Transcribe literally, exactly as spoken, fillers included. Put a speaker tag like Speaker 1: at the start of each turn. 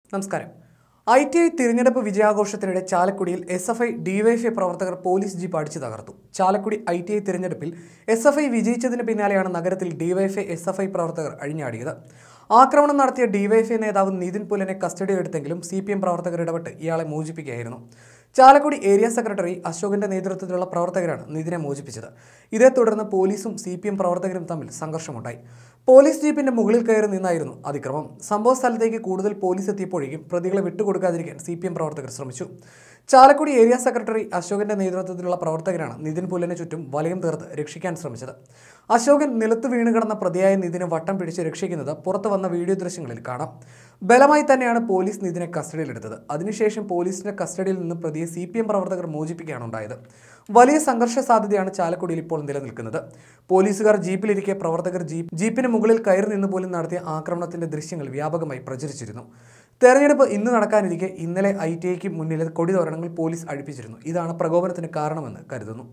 Speaker 1: നമസ്കാരം. I T I തിരഞ്ഞെടുപ്പ് വിജയാഘോഷത്തിനിടെ ചാലക്കുടിയിൽ എസ് എഫ് ഐ ഡിവൈഎഫ്ഐ പ്രവർത്തകർ പോലീസ് ജീപ്പ് അടിച്ചു തകർത്തു. ചാലക്കുടി ഐ ടി ഐ തിരഞ്ഞെടുപ്പിൽ എസ് എഫ് ഐ വിജയിച്ചതിന് പിന്നാലെയാണ് നഗരത്തിൽ ഡിവൈഎഫ്ഐ എസ് എഫ് ഐ പ്രവർത്തകർ അഴിഞ്ഞാടിയത്. ആക്രമണം നടത്തിയ ഡിവൈഎഫ്ഐ നേതാവ് നിതിൻ പുലനെ കസ്റ്റഡിയിലെടുത്തെങ്കിലും സി പി എം പ്രവർത്തകർ ഇടപെട്ട് ഇയാളെ മോചിപ്പിക്കുകയായിരുന്നു. ചാലക്കുടി ഏരിയ സെക്രട്ടറി അശോകന്റെ നേതൃത്വത്തിലുള്ള പ്രവർത്തകരാണ് നിതിനെ മോചിപ്പിച്ചത്. ഇതേ തുടർന്ന് പോലീസും സി പി എം പ്രവർത്തകരും തമ്മിൽ സംഘർഷമുണ്ടായി. പോലീസ് ജീപ്പിന്റെ മുകളിൽ കയറി നിന്നായിരുന്നു അതിക്രമം. സംഭവ സ്ഥലത്തേക്ക് കൂടുതൽ പോലീസ് എത്തിയപ്പോഴേക്കും പ്രതികളെ വിട്ടുകൊടുക്കാതിരിക്കാൻ സി പി എം പ്രവർത്തകർ ശ്രമിച്ചു. ചാലക്കുടി ഏരിയ സെക്രട്ടറി അശോകന്റെ നേതൃത്വത്തിലുള്ള പ്രവർത്തകരാണ് നിതിൻ പുലന് ചുറ്റും വലയം തീർത്ത് രക്ഷിക്കാൻ ശ്രമിച്ചത്. അശോകൻ നിലത്ത് വീണ് കിടന്ന പ്രതിയായ നിതിനെ വട്ടം പിടിച്ച് രക്ഷിക്കുന്നത് പുറത്തു വന്ന വീഡിയോ ദൃശ്യങ്ങളിൽ കാണാം. ബലമായി തന്നെയാണ് പോലീസ് നിതിനെ കസ്റ്റഡിയിലെടുത്തത്. അതിനുശേഷം പോലീസിന്റെ കസ്റ്റഡിയിൽ നിന്ന് പ്രതിയെ സി പി എം പ്രവർത്തകർ മോചിപ്പിക്കുകയാണ് ഉണ്ടായത്. വലിയ സംഘർഷ സാധ്യതയാണ് ചാലക്കുടിയിൽ ഇപ്പോൾ നിലനിൽക്കുന്നത്. പോലീസുകാർ ജീപ്പിലിരിക്കെ പ്രവർത്തകർ ജീപ്പ് ജീപ്പിന് മുകളിൽ കയറി നിന്ന് പോലും നടത്തിയ ആക്രമണത്തിന്റെ ദൃശ്യങ്ങൾ വ്യാപകമായി പ്രചരിച്ചിരുന്നു. തെരഞ്ഞെടുപ്പ് ഇന്ന് നടക്കാനിരിക്കെ ഇന്നലെ ഐ ടി ഐക്ക് മുന്നിലെ കൊടിതോരണങ്ങൾ പോലീസ് അഴിപ്പിച്ചിരുന്നു. ഇതാണ് പ്രകോപനത്തിന് കാരണമെന്ന് കരുതുന്നു.